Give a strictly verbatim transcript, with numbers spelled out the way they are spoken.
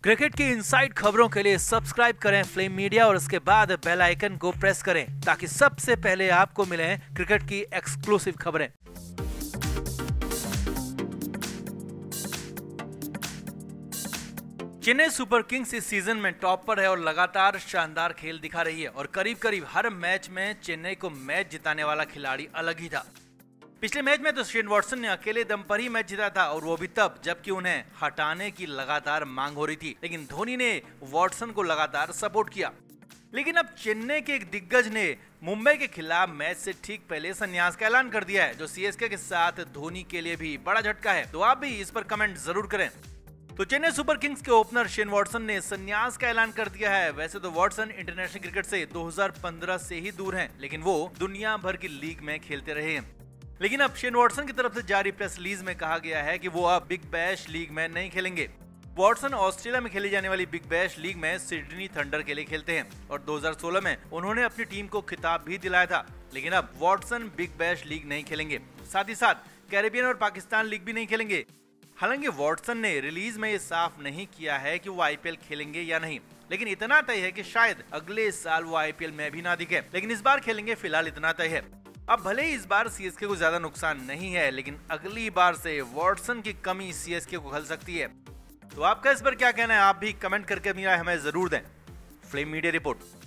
Cricket की inside खबरों के लिए सब्सक्राइब करें फ्लेम मीडिया और उसके बाद बेल आइकन को प्रेस करें ताकि सबसे पहले आपको मिले क्रिकेट की एक्सक्लूसिव खबरें। चेन्नई सुपर किंग्स इस सीजन में टॉप पर है और लगातार शानदार खेल दिखा रही है और करीब करीब हर मैच में चेन्नई को मैच जिताने वाला खिलाड़ी अलग ही था। पिछले मैच में तो शेन वॉटसन ने अकेले दम पर ही मैच जीता था और वो भी तब जबकि उन्हें हटाने की लगातार मांग हो रही थी, लेकिन धोनी ने वॉटसन को लगातार सपोर्ट किया। लेकिन अब चेन्नई के एक दिग्गज ने मुंबई के खिलाफ मैच से ठीक पहले संन्यास का ऐलान कर दिया है, जो सीएसके के साथ धोनी के लिए भी बड़ा झटका है। तो आप भी इस पर कमेंट जरूर करें। तो चेन्नई सुपर किंग्स के ओपनर शेन वॉटसन ने संन्यास का ऐलान कर दिया है। वैसे तो वॉटसन इंटरनेशनल क्रिकेट से दो हज़ार पंद्रह से ही दूर हैं, लेकिन वो दुनिया भर की लीग में खेलते रहे हैं। लेकिन अब शेन वॉटसन की तरफ से जारी प्रेस रिलीज में कहा गया है कि वो अब बिग बैश लीग में नहीं खेलेंगे। वॉटसन ऑस्ट्रेलिया में खेली जाने वाली बिग बैश लीग में सिडनी थंडर के लिए खेलते हैं और दो हज़ार सोलह में उन्होंने अपनी टीम को खिताब भी दिलाया था। लेकिन अब वॉटसन बिग बैश लीग नहीं खेलेंगे, साथ ही साथ कैरेबियन और पाकिस्तान लीग भी नहीं खेलेंगे। हालांकि वॉटसन ने रिलीज में ये साफ नहीं किया है कि वो आईपीएल खेलेंगे या नहीं, लेकिन इतना तय है कि शायद अगले साल वो आईपीएल में भी ना दिखे, लेकिन इस बार खेलेंगे, फिलहाल इतना तय है। अब भले ही इस बार सीएसके को ज्यादा नुकसान नहीं है, लेकिन अगली बार से वॉटसन की कमी सीएसके को खल सकती है। तो आपका इस पर क्या कहना है, आप भी कमेंट करके अपनी राय हमें जरूर दें। Flame Media report.